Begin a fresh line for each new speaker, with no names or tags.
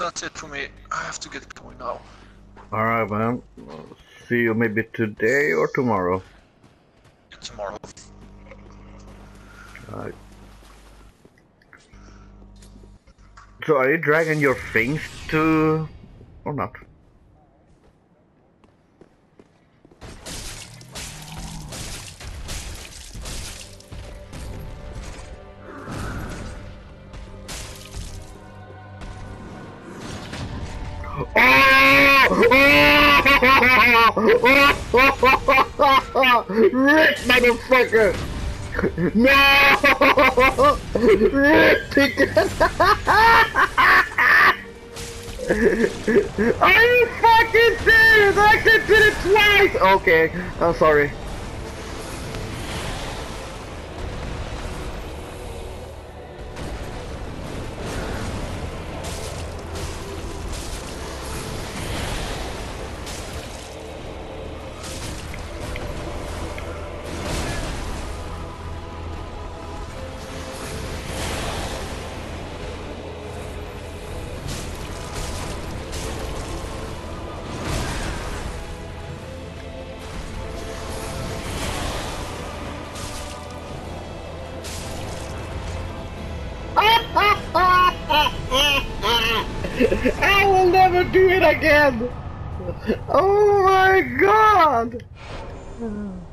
that's it for me. I have to get going now.
Alright, man. See you maybe today or tomorrow.
Tomorrow.
Alright. So are you dragging your things to... or not? Rick, motherfucker! No! Rick, are you fucking serious? I actually did it twice! Okay, I'm sorry. I will never do it again! Oh my god!